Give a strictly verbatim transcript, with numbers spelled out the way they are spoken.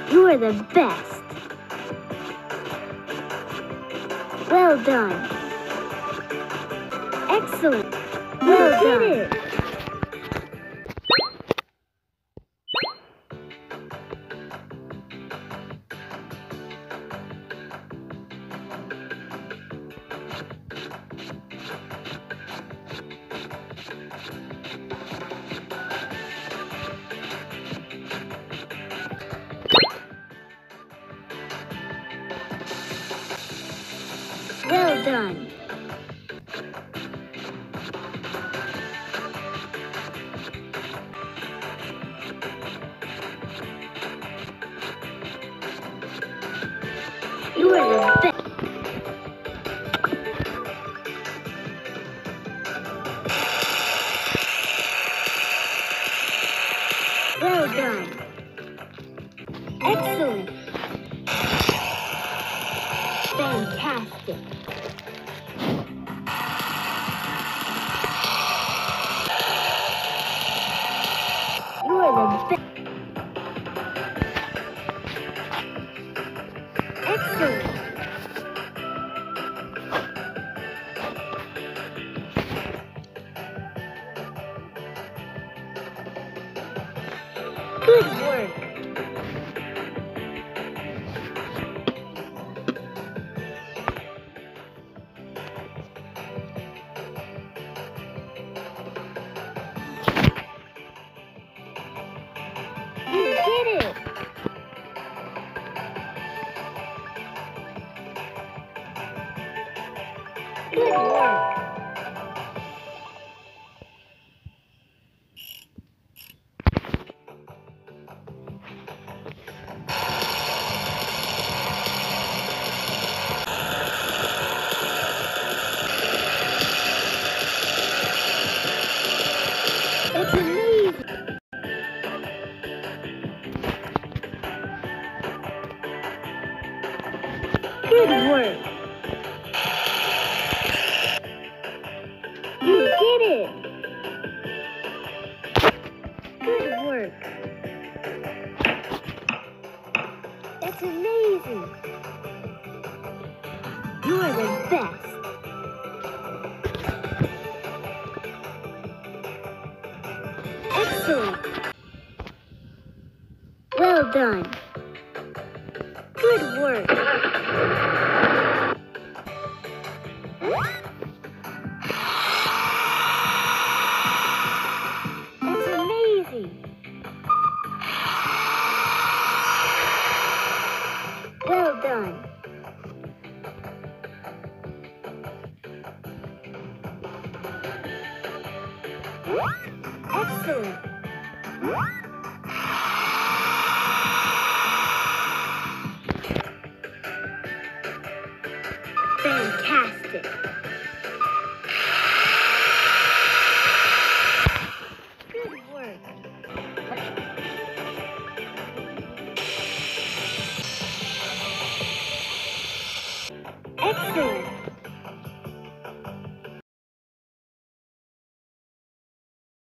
You are the best. Well done. Excellent. Well done. You did it. Well done. You are the best. Well done. Excellent. Fantastic. You are the best. Excellent. Good work. You did it. Good work. It's amazing. Good work. You did it. Good work. That's amazing. You are the best. Excellent. Well done. Good work. That's amazing. Well done. Excellent. Fantastic. Good work. Excellent.